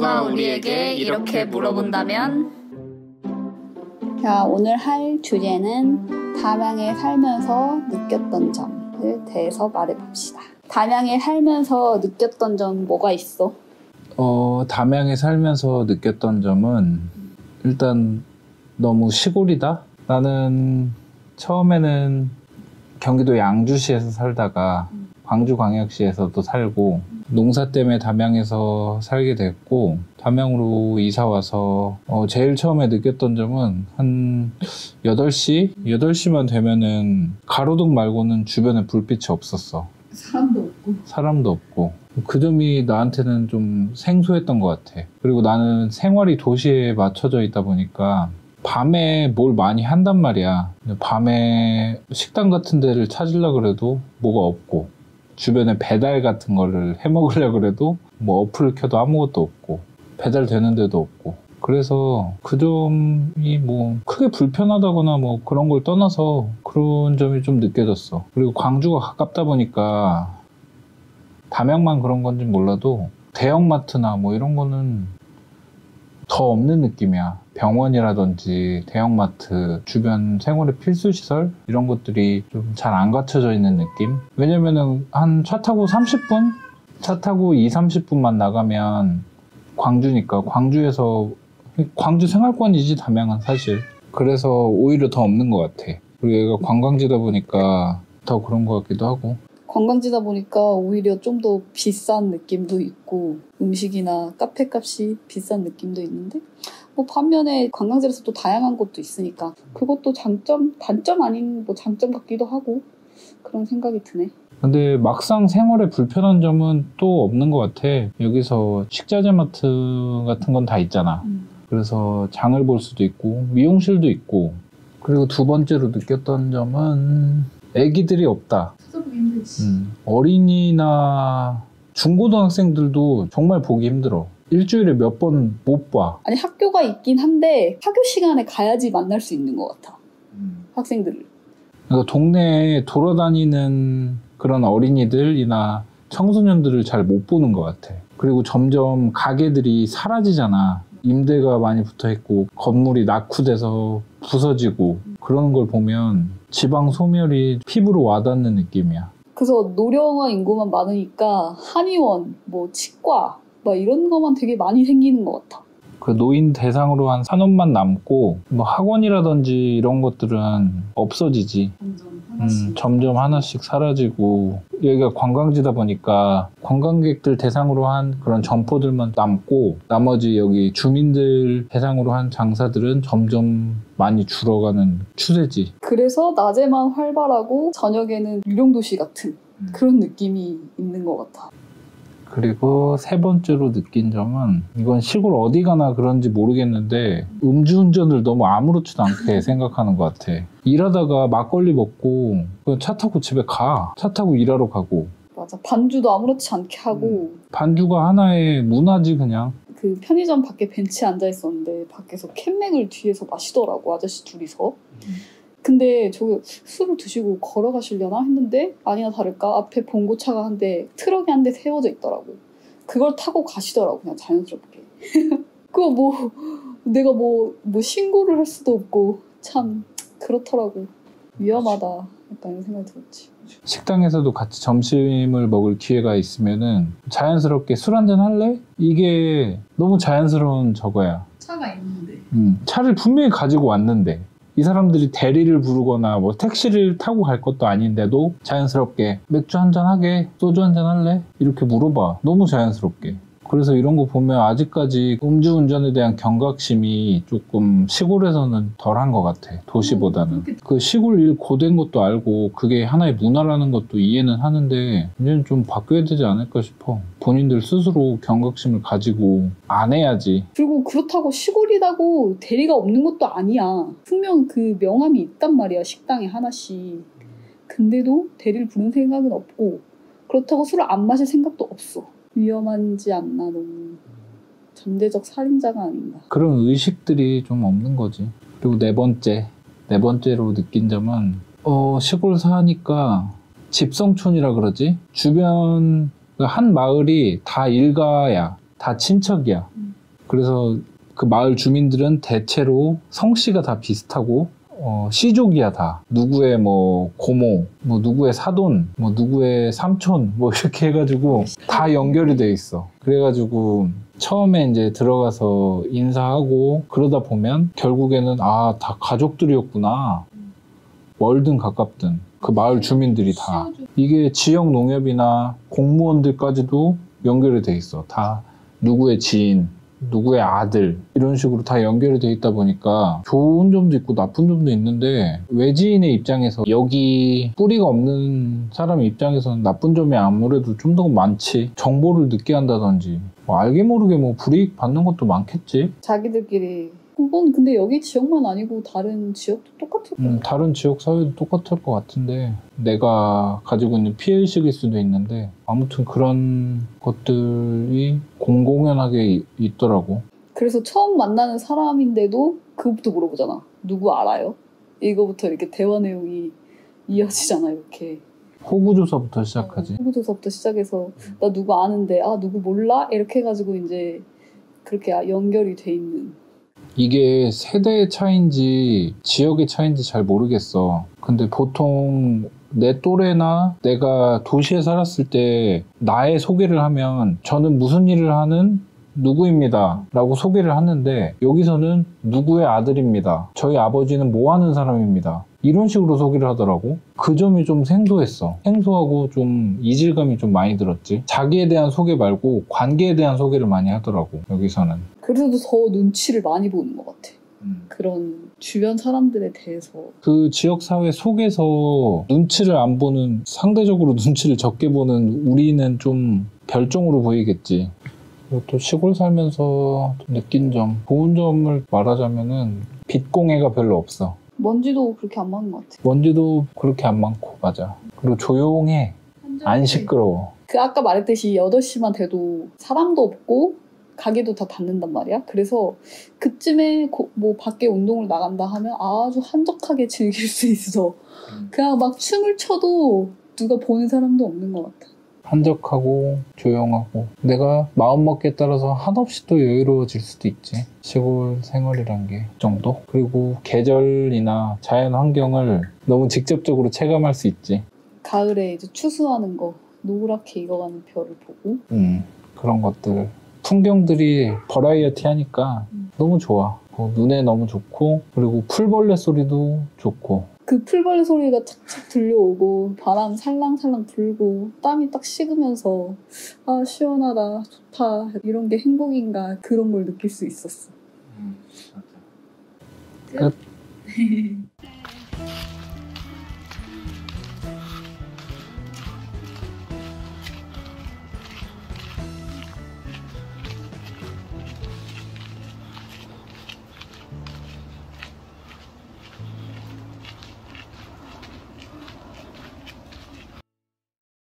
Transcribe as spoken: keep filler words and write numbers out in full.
누가 우리에게 이렇게 물어본다면? 자, 오늘 할 주제는 담양에 살면서 느꼈던 점에 대해서 말해봅시다. 담양에 살면서 느꼈던 점 뭐가 있어? 어, 담양에 살면서 느꼈던 점은 일단 너무 시골이다? 나는 처음에는 경기도 양주시에서 살다가 광주광역시에서도 살고 농사 때문에 담양에서 살게 됐고 담양으로 이사와서 어, 제일 처음에 느꼈던 점은 한 여덟 시? 여덟 시만 되면은 가로등 말고는 주변에 불빛이 없었어. 사람도 없고. 사람도 없고. 그 점이 나한테는 좀 생소했던 것 같아. 그리고 나는 생활이 도시에 맞춰져 있다 보니까 밤에 뭘 많이 한단 말이야. 밤에 식당 같은 데를 찾으려고 그래도 뭐가 없고 주변에 배달 같은 거를 해 먹으려고 그래도 뭐 어플을 켜도 아무것도 없고 배달되는 데도 없고 그래서 그 점이 뭐 크게 불편하다거나 뭐 그런 걸 떠나서 그런 점이 좀 느껴졌어. 그리고 광주가 가깝다 보니까 담양만 그런 건지 몰라도 대형마트나 뭐 이런 거는 더 없는 느낌이야. 병원이라든지 대형마트, 주변 생활의 필수시설 이런 것들이 좀 잘 안 갖춰져 있는 느낌? 왜냐면은 한 차 타고 삼십 분? 차 타고 이십, 삼십 분만 나가면 광주니까 광주에서 광주 생활권이지 담양은 사실. 그래서 오히려 더 없는 것 같아. 그리고 얘가 관광지다 보니까 더 그런 것 같기도 하고. 관광지다 보니까 오히려 좀 더 비싼 느낌도 있고 음식이나 카페 값이 비싼 느낌도 있는데 뭐 반면에 관광지라서 또 다양한 곳도 있으니까 그것도 장점, 단점 아닌 뭐 장점 같기도 하고 그런 생각이 드네. 근데 막상 생활에 불편한 점은 또 없는 것 같아. 여기서 식자재 마트 같은 건 다 있잖아. 음. 그래서 장을 볼 수도 있고 미용실도 있고 그리고 두 번째로 느꼈던 점은 애기들이 없다. 음, 어린이나 중고등학생들도 정말 보기 힘들어. 일주일에 몇 번 못 봐. 아니 학교가 있긴 한데 학교 시간에 가야지 만날 수 있는 것 같아. 음. 학생들을. 그러니까 동네에 돌아다니는 그런 어린이들이나 청소년들을 잘 못 보는 것 같아. 그리고 점점 가게들이 사라지잖아. 임대가 많이 붙어있고 건물이 낙후돼서 부서지고 그런 걸 보면 지방 소멸이 피부로 와닿는 느낌이야. 그래서 노령화 인구만 많으니까 한의원, 뭐 치과 막 이런 것만 되게 많이 생기는 것 같아. 그 노인 대상으로 한 산업만 남고 뭐 학원이라든지 이런 것들은 없어지지. 점점 하나씩. 음, 점점 하나씩 사라지고 여기가 관광지다 보니까 관광객들 대상으로 한 그런 점포들만 남고 나머지 여기 주민들 대상으로 한 장사들은 점점 많이 줄어가는 추세지. 그래서 낮에만 활발하고 저녁에는 유령도시 같은 음. 그런 느낌이 있는 것 같아. 그리고 세 번째로 느낀 점은 이건 시골 어디 가나 그런지 모르겠는데 음주운전을 너무 아무렇지도 않게 생각하는 것 같아. 일하다가 막걸리 먹고 그냥 차 타고 집에 가. 차 타고 일하러 가고. 맞아. 반주도 아무렇지 않게 하고. 반주가 하나의 문화지 그냥. 그 편의점 밖에 벤치에 앉아있었는데 밖에서 캔맥을 뒤에서 마시더라고. 아저씨 둘이서. 음. 근데 저기 술을 드시고 걸어가시려나 했는데 아니나 다를까 앞에 봉고차가 한 대, 트럭이 한 대 세워져 있더라고. 그걸 타고 가시더라고 그냥 자연스럽게. 그거 뭐 내가 뭐, 뭐 신고를 할 수도 없고 참 그렇더라고. 위험하다 약간 이런 생각이 들었지. 식당에서도 같이 점심을 먹을 기회가 있으면은 자연스럽게 술 한잔 할래? 이게 너무 자연스러운 저거야. 차가 있는데. 음, 차를 분명히 가지고 왔는데 이 사람들이 대리를 부르거나 뭐 택시를 타고 갈 것도 아닌데도 자연스럽게 맥주 한잔 하게? 소주 한잔 할래? 이렇게 물어봐. 너무 자연스럽게. 그래서 이런 거 보면 아직까지 음주운전에 대한 경각심이 조금 시골에서는 덜한 것 같아. 도시보다는. 음, 그 시골 일 고된 것도 알고 그게 하나의 문화라는 것도 이해는 하는데 이제는 좀 바뀌어야 되지 않을까 싶어. 본인들 스스로 경각심을 가지고 안 해야지. 그리고 그렇다고 시골이라고 대리가 없는 것도 아니야. 분명 그 명함이 있단 말이야. 식당에 하나씩. 근데도 대리를 부르는 생각은 없고 그렇다고 술을 안 마실 생각도 없어. 위험하지 않나. 너무 잠재적 살인자가 아닌가. 그런 의식들이 좀 없는 거지. 그리고 네 번째 네 번째로 느낀 점은 어 시골 사니까 집성촌이라 그러지? 주변 한 마을이 다 일가야. 다 친척이야. 음. 그래서 그 마을 주민들은 대체로 성씨가 다 비슷하고 어, 씨족이야 다. 누구의 뭐 고모, 뭐 누구의 사돈, 뭐 누구의 삼촌 뭐 이렇게 해가지고 다 연결이 돼 있어. 그래가지고 처음에 이제 들어가서 인사하고 그러다 보면 결국에는 아, 다 가족들이었구나. 멀든 가깝든 그 마을 주민들이 다. 이게 지역 농협이나 공무원들까지도 연결이 돼 있어. 다 누구의 지인, 누구의 아들 이런 식으로 다 연결이 돼 있다 보니까 좋은 점도 있고 나쁜 점도 있는데 외지인의 입장에서 여기 뿌리가 없는 사람 입장에서는 나쁜 점이 아무래도 좀 더 많지. 정보를 늦게 한다든지 뭐 알게 모르게 뭐 불이익 받는 것도 많겠지. 자기들끼리 뭐 근데 여기 지역만 아니고 다른 지역도 똑같을 거야. 음, 다른 지역 사회도 똑같을 것 같은데 내가 가지고 있는 피해의식일 수도 있는데 아무튼 그런 것들이 공공연하게 이- 있더라고. 그래서 처음 만나는 사람인데도 그것부터 물어보잖아. 누구 알아요? 이거부터 이렇게 대화 내용이 이어지잖아. 이렇게 호구조사부터 시작하지. 후보조사부터 시작해서 나 누구 아는데 아 누구 몰라? 이렇게 해가지고 이제 그렇게 연결이 돼 있는. 이게 세대의 차이인지 지역의 차이인지 잘 모르겠어. 근데 보통 내 또래나 내가 도시에 살았을 때 나의 소개를 하면 저는 무슨 일을 하는 누구입니다 라고 소개를 하는데 여기서는 누구의 아들입니다. 저희 아버지는 뭐 하는 사람입니다. 이런 식으로 소개를 하더라고. 그 점이 좀 생소했어. 생소하고 좀 이질감이 좀 많이 들었지. 자기에 대한 소개 말고 관계에 대한 소개를 많이 하더라고 여기서는. 그래도 더 눈치를 많이 보는 것 같아. 음. 그런 주변 사람들에 대해서. 그 지역사회 속에서 눈치를 안 보는, 상대적으로 눈치를 적게 보는 우리는 좀 별종으로 보이겠지. 그리고 또 시골 살면서 느낀 점, 좋은 점을 말하자면은 빛공해가 별로 없어. 먼지도 그렇게 안 많은 것 같아. 먼지도 그렇게 안 많고, 맞아. 그리고 조용해. 안 시끄러워. 그 아까 말했듯이 여덟 시만 돼도 사람도 없고 가게도 다 닫는단 말이야. 그래서 그쯤에 고- 뭐 밖에 운동을 나간다 하면 아주 한적하게 즐길 수 있어. 그냥 막 춤을 춰도 누가 보는 사람도 없는 것 같아. 한적하고 조용하고 내가 마음먹기에 따라서 한없이 또 여유로워질 수도 있지. 시골 생활이란 게 그 정도? 그리고 계절이나 자연 환경을 너무 직접적으로 체감할 수 있지. 가을에 이제 추수하는 거 노랗게 익어가는 별을 보고 음, 그런 것들. 풍경들이 버라이어티하니까 음. 너무 좋아. 뭐 눈에 너무 좋고 그리고 풀벌레 소리도 좋고. 그 풀벌레 소리가 착착 들려오고 바람 살랑살랑 불고 땀이 딱 식으면서 아 시원하다 좋다 이런 게 행복인가 그런 걸 느낄 수 있었어. 끝.